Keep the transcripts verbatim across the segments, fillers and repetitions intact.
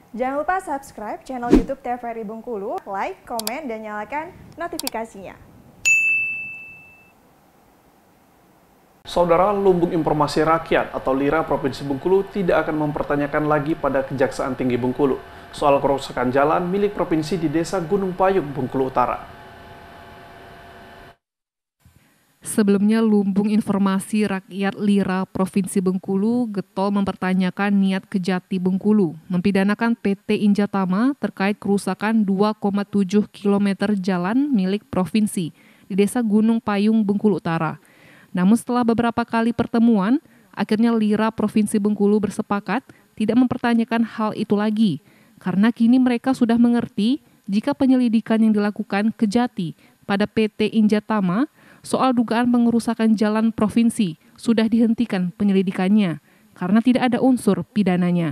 Jangan lupa subscribe channel YouTube T V R I Bengkulu, like, komen, dan nyalakan notifikasinya. Saudara, Lumbung Informasi Rakyat atau LIRA Provinsi Bengkulu tidak akan mempertanyakan lagi pada Kejaksaan Tinggi Bengkulu soal kerusakan jalan milik provinsi di Desa Gunung Payung, Bengkulu Utara. Sebelumnya, Lumbung Informasi Rakyat LIRA Provinsi Bengkulu getol mempertanyakan niat Kejati Bengkulu mempidanakan P T Injatama terkait kerusakan dua koma tujuh kilometer jalan milik provinsi di Desa Gunung Payung, Bengkulu Utara. Namun setelah beberapa kali pertemuan, akhirnya LIRA Provinsi Bengkulu bersepakat tidak mempertanyakan hal itu lagi, karena kini mereka sudah mengerti jika penyelidikan yang dilakukan Kejati pada P T Injatama soal dugaan pengerusakan jalan provinsi sudah dihentikan penyelidikannya karena tidak ada unsur pidananya.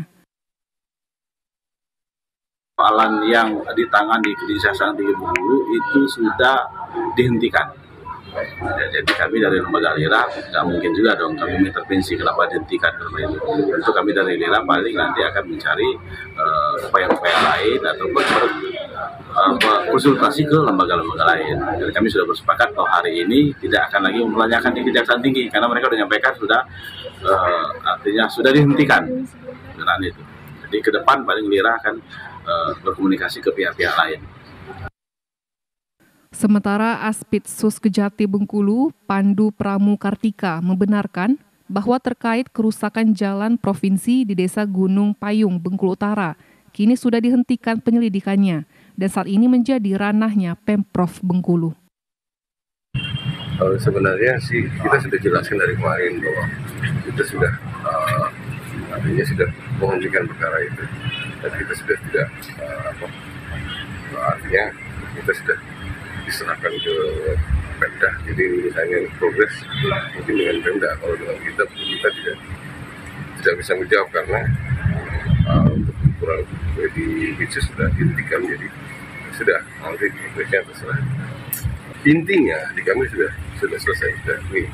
Soalan yang ditangani di Kejaksaan Tinggi Bengkulu itu sudah dihentikan. Ya, jadi kami dari lembaga LIRA nggak mungkin juga dong kami intervensi kenapa dihentikan itu. Itu kami dari LIRA paling nanti akan mencari uh, upaya-upaya lain ataupun uh, konsultasi ke lembaga-lembaga lain. Dan kami sudah bersepakat bahwa hari ini tidak akan lagi mempertanyakan di Kejaksaan Tinggi karena mereka sudah menyampaikan sudah uh, artinya sudah dihentikan dengan itu. Jadi ke depan paling LIRA akan uh, berkomunikasi ke pihak-pihak lain. Sementara Aspidsus Kejati Bengkulu, Pandu Pramukartika, membenarkan bahwa terkait kerusakan jalan provinsi di Desa Gunung Payung, Bengkulu Utara, kini sudah dihentikan penyelidikannya dan saat ini menjadi ranahnya Pemprov Bengkulu. Uh, sebenarnya sih kita sudah jelaskan dari kemarin bahwa kita sudah uh, artinya sudah menghentikan perkara itu dan kita sudah tidak uh, apa, artinya kita sudah diserahkan ke Pemda, jadi misalnya progres mungkin dengan Pemda, kalau dengan kita kita tidak tidak bisa menjawab karena uh, untuk kurang di bisnis sudah dihentikan, jadi sudah nanti progresnya terserah. Intinya di kami sudah sudah selesai sudah ini.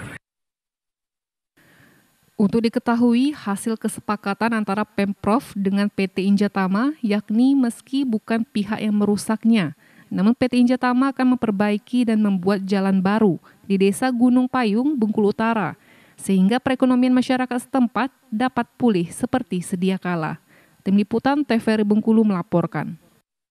Untuk diketahui, hasil kesepakatan antara Pemprov dengan P T Injatama yakni meski bukan pihak yang merusaknya, namun P T Injatama akan memperbaiki dan membuat jalan baru di Desa Gunung Payung, Bengkulu Utara, sehingga perekonomian masyarakat setempat dapat pulih seperti sedia kala. Tim Liputan T V R I Bengkulu melaporkan.